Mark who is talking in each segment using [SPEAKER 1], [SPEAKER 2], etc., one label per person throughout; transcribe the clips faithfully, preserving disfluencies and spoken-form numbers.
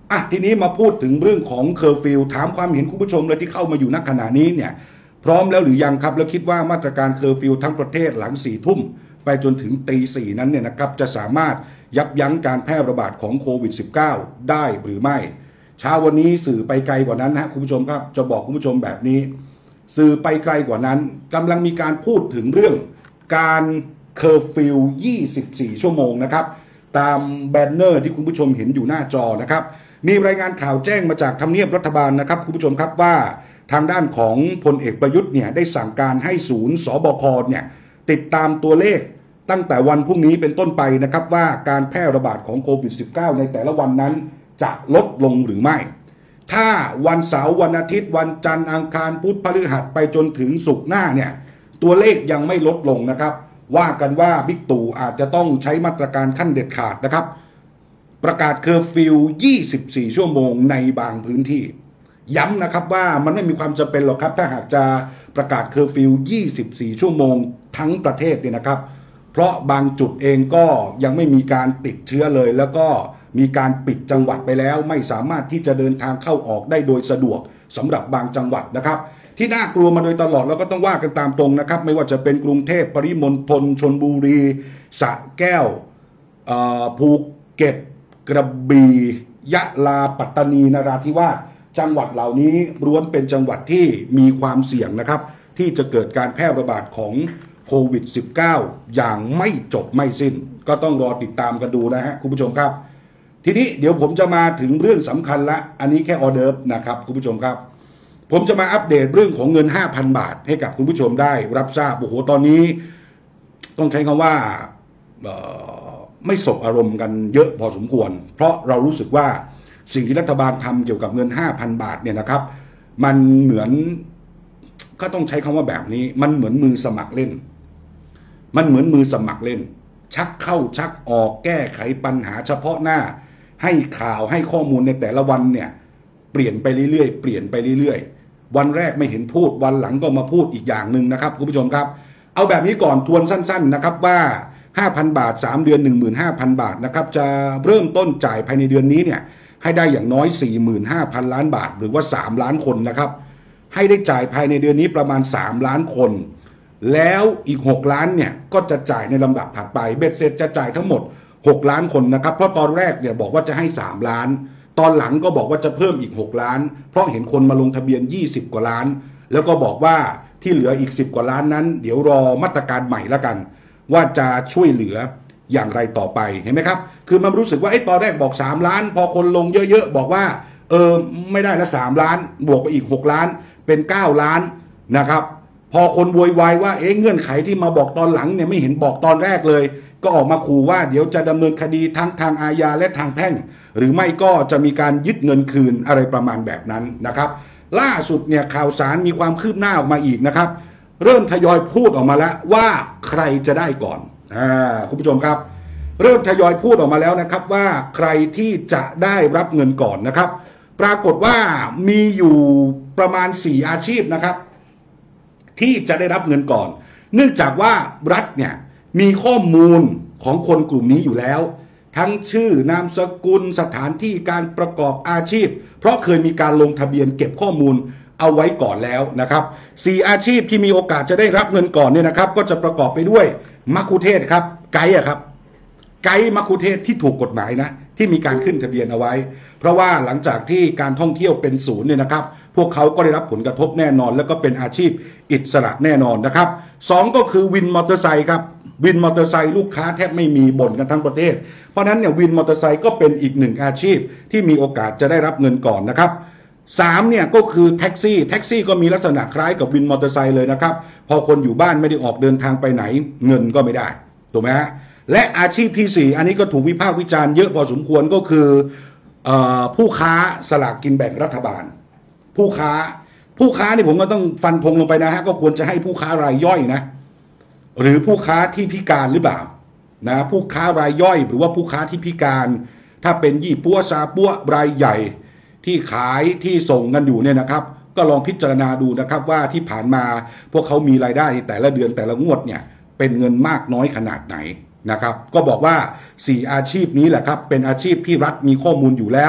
[SPEAKER 1] อ่ะทีนี้มาพูดถึงเรื่องของเคอร์ฟิวถามความเห็นคุณผู้ชมเลยที่เข้ามาอยู่ณขณะนี้เนี่ยพร้อมแล้วหรือยังครับแล้วคิดว่ามาตรการเคอร์ฟิวทั้งประเทศหลังสี่ทุ่มไปจนถึงตีสี่นั้นเนี่ยนะครับจะสามารถยับยั้งการแพร่ระบาดของโควิด สิบเก้า ได้หรือไม่เช้าวันนี้สื่อไปไกลกว่านั้นนะคุณผู้ชมครับจะบอกคุณผู้ชมแบบนี้สื่อไปไกลกว่านั้นกำลังมีการพูดถึงเรื่องการเคอร์ฟิวยี่สิบสี่ชั่วโมงนะครับตามแบนเนอร์ที่คุณผู้ชมเห็นอยู่หน้าจอนะครับมีรายงานข่าวแจ้งมาจากทำเนียบรัฐบาลนะครับคุณผู้ชมครับว่าทางด้านของพลเอกประยุทธ์เนี่ยได้สั่งการให้ศูนย์สบคเนี่ยติดตามตัวเลขตั้งแต่วันพรุ่งนี้เป็นต้นไปนะครับว่าการแพร่ระบาดของโควิด สิบเก้า ในแต่ละวันนั้นจะลดลงหรือไม่ถ้าวันเสาร์วันอาทิตย์วันจันทร์อังคารพุธพฤหัสไปจนถึงศุกร์หน้าเนี่ยตัวเลขยังไม่ลดลงนะครับว่ากันว่าบิ๊กตู่อาจจะต้องใช้มาตรการขั้นเด็ดขาดนะครับประกาศเคอร์ฟิวยี่สิบสี่ชั่วโมงในบางพื้นที่ย้ำนะครับว่ามันไม่มีความจำเป็นหรอกครับถ้าหากจะประกาศเคอร์ฟิวยี่สิบสี่ชั่วโมงทั้งประเทศเนี่ยนะครับเพราะบางจุดเองก็ยังไม่มีการติดเชื้อเลยแล้วก็มีการปิดจังหวัดไปแล้วไม่สามารถที่จะเดินทางเข้าออกได้โดยสะดวกสำหรับบางจังหวัดนะครับที่น่ากลัวมาโดยตลอดแล้วก็ต้องว่ากันตามตรงนะครับไม่ว่าจะเป็นกรุงเทพปริมณฑลชลบุรีสระแก้วภูเก็ตกระบี่ยะลาปัตตานีนราธิวาสจังหวัดเหล่านี้ล้วนเป็นจังหวัดที่มีความเสี่ยงนะครับที่จะเกิดการแพร่ระบาดของโควิด สิบเก้า อย่างไม่จบไม่สิ้นก็ต้องรอติดตามกันดูนะฮะคุณผู้ชมครับทีนี้เดี๋ยวผมจะมาถึงเรื่องสำคัญละอันนี้แค่ออเดิร์ฟนะครับคุณผู้ชมครับผมจะมาอัปเดตเรื่องของเงิน ห้าพัน บาทให้กับคุณผู้ชมได้รับทราบโอ้โหตอนนี้ต้องใช้คำว่าไม่สบอารมณ์กันเยอะพอสมควรเพราะเรารู้สึกว่าสิ่งที่รัฐบาลทำเกี่ยวกับเงิน ห้าพัน บาทเนี่ยนะครับมันเหมือนก็ต้องใช้คำว่าแบบนี้มันเหมือนมือสมัครเล่นมันเหมือนมือสมัครเล่นชักเข้าชักออกแก้ไขปัญหาเฉพาะหน้าให้ข่าวให้ข้อมูลในแต่ละวันเนี่ยเปลี่ยนไปเรื่อยๆเปลี่ยนไปเรื่อยๆวันแรกไม่เห็นพูดวันหลังก็มาพูดอีกอย่างหนึ่งนะครับคุณผู้ชมครับเอาแบบนี้ก่อนทวนสั้นๆนะครับว่า ห้าพัน บาทสามเดือน หนึ่งหมื่นห้าพัน บาทนะครับจะเริ่มต้นจ่ายภายในเดือนนี้เนี่ยให้ได้อย่างน้อย สี่หมื่นห้าพัน ล้านบาทหรือว่าสามล้านคนนะครับให้ได้จ่ายภายในเดือนนี้ประมาณสามล้านคนแล้วอีกหกล้านเนี่ยก็จะจ่ายในลำดับถัดไปเบ็ดเสร็จจะจ่ายทั้งหมดหกล้านคนนะครับเพราะตอนแรกเนี่ยบอกว่าจะให้สามล้านตอนหลังก็บอกว่าจะเพิ่มอีกหกล้านเพราะเห็นคนมาลงทะเบียนยี่สิบกว่าล้านแล้วก็บอกว่าที่เหลืออีกสิบกว่าล้านนั้นเดี๋ยวรอมาตรการใหม่ละกันว่าจะช่วยเหลืออย่างไรต่อไปเห็นไหมครับคือมันรู้สึกว่าไอ้ตอนแรกบอกสามล้านพอคนลงเยอะๆบอกว่าเออไม่ได้ละสามล้านบวกไปอีกหกล้านเป็นเก้าล้านนะครับพอคนโวยวายว่าเอ๊ะเงื่อนไขที่มาบอกตอนหลังเนี่ยไม่เห็นบอกตอนแรกเลยก็ออกมาขู่ว่าเดี๋ยวจะดำเนินคดีทั้งทางอาญาและทางแพ่งหรือไม่ก็จะมีการยึดเงินคืนอะไรประมาณแบบนั้นนะครับล่าสุดเนี่ยข่าวสารมีความคืบหน้าออกมาอีกนะครับเริ่มทยอยพูดออกมาแล้วว่าใครจะได้ก่อนอ่าคุณผู้ชมครับเริ่มทยอยพูดออกมาแล้วนะครับว่าใครที่จะได้รับเงินก่อนนะครับปรากฏว่ามีอยู่ประมาณสี่อาชีพนะครับที่จะได้รับเงินก่อนเนื่องจากว่ารัฐเนี่ยมีข้อมูลของคนกลุ่มนี้อยู่แล้วทั้งชื่อนามสกุลสถานที่การประกอบอาชีพเพราะเคยมีการลงทะเบียนเก็บข้อมูลเอาไว้ก่อนแล้วนะครับสี่อาชีพที่มีโอกาสจะได้รับเงินก่อนเนี่ยนะครับก็จะประกอบไปด้วยมัคคุเทศก์ครับไกด์อะครับไกด์มัคคุเทศก์ที่ถูกกฎหมายนะที่มีการขึ้นทะเบียนเอาไว้เพราะว่าหลังจากที่การท่องเที่ยวเป็นศูนย์เนี่ยนะครับพวกเขาก็ได้รับผลกระทบแน่นอนแล้วก็เป็นอาชีพอิสระแน่นอนนะครับสองก็คือวินมอเตอร์ไซค์ครับวินมอเตอร์ไซค์ลูกค้าแทบไม่มีบ่นกันทั้งประเทศเพราะนั้นเนี่ยวินมอเตอร์ไซค์ก็เป็นอีกหนึ่งอาชีพที่มีโอกาสจะได้รับเงินก่อนนะครับสามเนี่ยก็คือแท็กซี่แท็กซี่ก็มีลักษณะคล้ายกับวินมอเตอร์ไซค์เลยนะครับพอคนอยู่บ้านไม่ได้ออกเดินทางไปไหนเงินก็ไม่ได้ถูกไหมฮะและอาชีพที่สี่อันนี้ก็ถูกวิพากษ์วิจารณ์เยอะพอสมควรก็คือผู้ค้าสลากกินแบ่งรัฐบาลผู้ค้าผู้ค้านี่ผมก็ต้องฟันธงลงไปนะฮะก็ควรจะให้ผู้ค้ารายย่อยนะหรือผู้ค้าที่พิการหรือเปล่านะผู้ค้ารายย่อยหรือว่าผู้ค้าที่พิการถ้าเป็นยี่ปัวซาปัวรายใหญ่ที่ขายที่ส่งกันอยู่เนี่ยนะครับก็ลองพิจารณาดูนะครับว่าที่ผ่านมาพวกเขามีรายได้แต่ละเดือนแต่ละงวดเนี่ยเป็นเงินมากน้อยขนาดไหนนะครับก็บอกว่าสี่อาชีพนี้แหละครับเป็นอาชีพที่รัฐมีข้อมูลอยู่แล้ว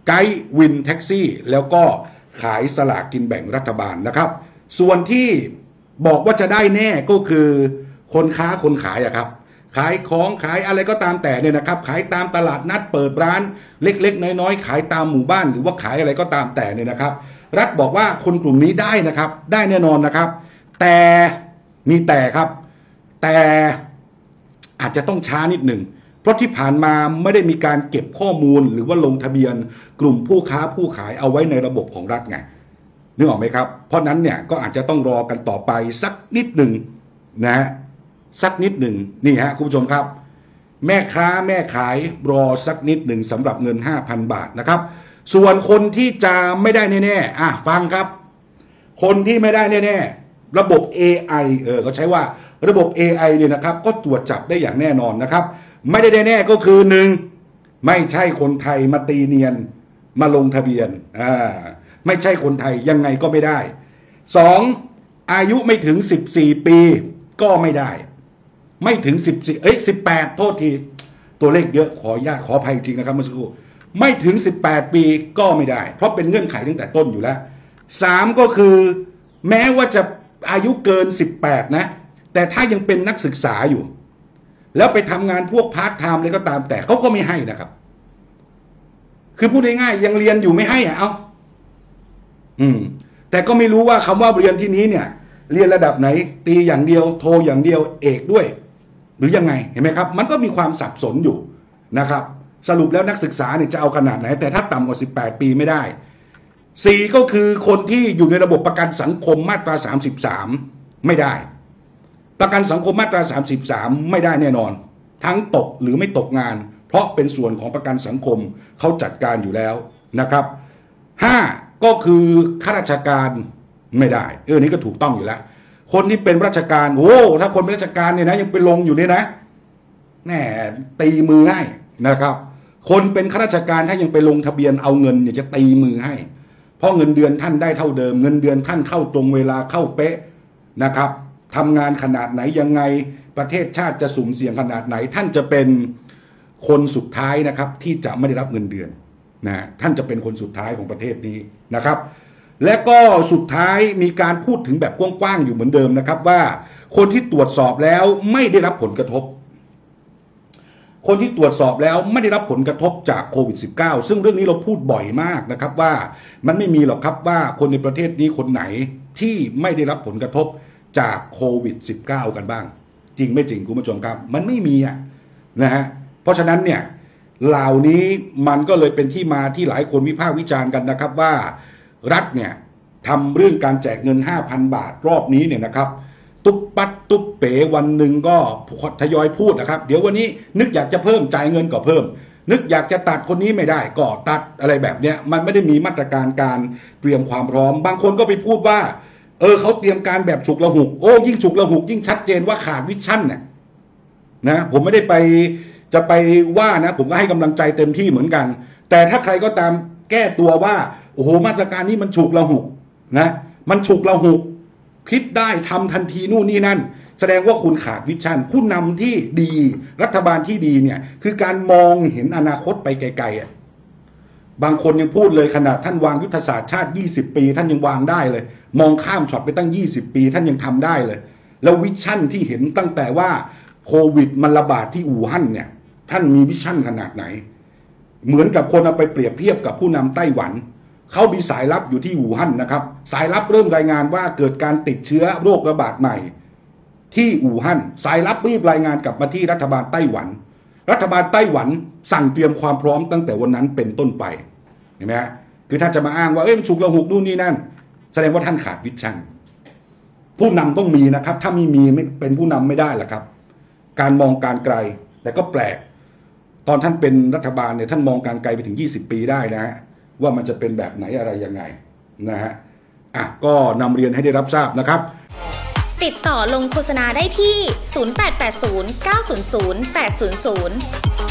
[SPEAKER 1] ไกด์วินแท็กซี่แล้วก็ขายสลากกินแบ่งรัฐบาลนะครับส่วนที่บอกว่าจะได้แน่ก็คือคนค้าคนขายอะครับขายของขายอะไรก็ตามแต่เนี่ยนะครับขายตามตลาดนัดเปิดร้านเล็กๆน้อยๆขายตามหมู่บ้านหรือว่าขายอะไรก็ตามแต่เนี่ยนะครับรัฐบอกว่าคนกลุ่มนี้ได้นะครับได้แน่นอนนะครับแต่มีแต่ครับแต่อาจจะต้องช้านิดหนึ่งเพราะที่ผ่านมาไม่ได้มีการเก็บข้อมูลหรือว่าลงทะเบียนกลุ่มผู้ค้าผู้ขายเอาไว้ในระบบของรัฐไงนึกออกไหมครับเพราะนั้นเนี่ยก็อาจจะต้องรอกันต่อไปสักนิดหนึ่งนะฮะสักนิดหนึ่งนี่ฮะคุณผู้ชมครับแม่ค้าแม่ขายรอสักนิดหนึ่งสำหรับเงิน ห้าพัน บาทนะครับส่วนคนที่จะไม่ได้แน่ๆอ่ะฟังครับคนที่ไม่ได้แน่ๆระบบ เอ ไอ เออเขาใช้ว่าระบบ เอ ไอ เนี่ยนะครับก็ตรวจจับได้อย่างแน่นอนนะครับไม่ได้แน่ๆก็คือหนึ่งไม่ใช่คนไทยมาตีเนียนมาลงทะเบียนอ่าไม่ใช่คนไทยยังไงก็ไม่ได้สองอายุไม่ถึงสิบสี่ปีก็ไม่ได้ไม่ถึงสิบสี่เอ้ยสิบแปดโทษทีตัวเลขเยอะขออนุญาตขออภัยจริงนะครับเมื่อสักครู่ไม่ถึงสิบแปดปีก็ไม่ได้เพราะเป็นเงื่อนไขตั้งแต่ต้นอยู่แล้วสามก็คือแม้ว่าจะอายุเกินสิบแปดนะแต่ถ้ายังเป็นนักศึกษาอยู่แล้วไปทำงานพวกพาร์ทไทม์อะไรก็ตามแต่เขาก็ไม่ให้นะครับคือพูดง่ายๆยังเรียนอยู่ไม่ให้อ่ะเอาอืมแต่ก็ไม่รู้ว่าคำว่าเรียนที่นี้เนี่ยเรียนระดับไหนตีอย่างเดียวโทอย่างเดียวเอกด้วยหรือยังไงเห็นไหมครับมันก็มีความสับสนอยู่นะครับสรุปแล้วนักศึกษาเนี่ยจะเอาขนาดไหนแต่ถ้าต่ำกว่าสิบแปดปีไม่ได้สี่ก็คือคนที่อยู่ในระบบประกันสังคมมาตราสามสิบสามไม่ได้ประกันสังคมมาตราสามสิบสามไม่ได้แน่นอนทั้งตกหรือไม่ตกงานเพราะเป็นส่วนของประกันสังคมเขาจัดการอยู่แล้วนะครับห้าก็คือข้าราชการไม่ได้เออนี่ก็ถูกต้องอยู่แล้วคนที่เป็นราชการโอ้ถ้าคนเป็นราชการเนี่ยนะยังไปลงอยู่เนี่ยนะแน่ตีมือให้นะครับคนเป็นข้าราชการถ้ายังไปลงทะเบียนเอาเงินเนี่ยจะตีมือให้เพราะเงินเดือนท่านได้เท่าเดิมเงินเดือนท่านเข้าตรงเวลาเข้าเป๊ะนะครับทำงานขนาดไหนยังไงประเทศชาติจะสุ่มเสี่ยงขนาดไหนท่านจะเป็นคนสุดท้ายนะครับที่จะไม่ได้รับเงินเดือนนะท่านจะเป็นคนสุดท้ายของประเทศนี้นะครับและก็สุดท้ายมีการพูดถึงแบบกว้างๆอยู่เหมือนเดิมนะครับว่าคนที่ตรวจสอบแล้วไม่ได้รับผลกระทบคนที่ตรวจสอบแล้วไม่ได้รับผลกระทบจากโควิด สิบเก้า ซึ่งเรื่องนี้เราพูดบ่อยมากนะครับว่ามันไม่มีหรอกครับว่าคนในประเทศนี้คนไหนที่ไม่ได้รับผลกระทบจากโควิด สิบเก้า กันบ้างจริงไม่จริงคุณผู้ชมครับมันไม่มีอ่ะนะฮะเพราะฉะนั้นเนี่ยเหล่านี้มันก็เลยเป็นที่มาที่หลายคนวิพากษ์วิจารณ์กันนะครับว่ารัฐเนี่ยทำเรื่องการแจกเงิน ห้าพัน บาทรอบนี้เนี่ยนะครับตุ๊บปัดตุ๊บเป๋วันหนึ่งก็ทยอยพูดนะครับเดี๋ยววันนี้นึกอยากจะเพิ่มจ่ายเงินก็เพิ่มนึกอยากจะตัดคนนี้ไม่ได้ก็ตัดอะไรแบบเนี้ยมันไม่ได้มีมาตรการการเตรียมความพร้อมบางคนก็ไปพูดว่าเออเขาเตรียมการแบบฉุกละหุกโอ้ยิ่งฉุกละหุกยิ่งชัดเจนว่าขาดวิชั่นเนี่ยนะผมไม่ได้ไปจะไปว่านะผมก็ให้กำลังใจเต็มที่เหมือนกันแต่ถ้าใครก็ตามแก้ตัวว่าโอ้โหมาตรการนี้มันฉุกละหุกนะมันฉุกละหุกคิดได้ทำทันทีนู่นนี่นั่นแสดงว่าคุณขาดวิชั่นผู้นำที่ดีรัฐบาลที่ดีเนี่ยคือการมองเห็นอนาคตไปไกลๆอ่ะบางคนยังพูดเลยขนาดท่านวางยุทธศาสตร์ชาติยี่สิบปีท่านยังวางได้เลยมองข้ามช็อตไปตั้งยี่สิบปีท่านยังทำได้เลยแล้ววิชั่นที่เห็นตั้งแต่ว่าโควิดมันระบาดที่อู่ฮั่นเนี่ยท่านมีวิชั่นขนาดไหนเหมือนกับคนเอาไปเปรียบเทียบกับผู้นำไต้หวันเขามีสายลับอยู่ที่อู่ฮั่นนะครับสายลับเริ่มรายงานว่าเกิดการติดเชื้อโรคระบาดใหม่ที่อู่ฮั่นสายลับรีบรายงานกลับมาที่รัฐบาลไต้หวันรัฐบาลไต้หวันสั่งเตรียมความพร้อมตั้งแต่วันนั้นเป็นต้นไปเห็นไหมฮะคือถ้าจะมาอ้างว่าเอ้ยมันฉุกละหุกนู่นนี่นั่นแสดงว่าท่านขาดวิชั่นผู้นำต้องมีนะครับถ้าไม่มีไม่เป็นผู้นำไม่ได้หรอกครับการมองการไกลแต่ก็แปลกตอนท่านเป็นรัฐบาลเนี่ยท่านมองการไกลไปถึงยี่สิบปีได้นะฮะว่ามันจะเป็นแบบไหนอะไรยังไงนะฮะอ่ะก็นำเรียนให้ได้รับทราบนะครับ
[SPEAKER 2] ติดต่อลงโฆษณาได้ที่ศูนย์ แปด แปด ศูนย์ เก้า ศูนย์ ศูนย์ แปด ศูนย์ ศูนย์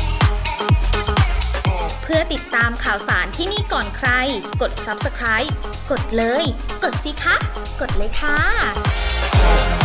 [SPEAKER 2] เพื่อติดตามข่าวสารที่นี่ก่อนใครกด ซับสไครบ์ กดเลยกดสิคะกดเลยค่ะ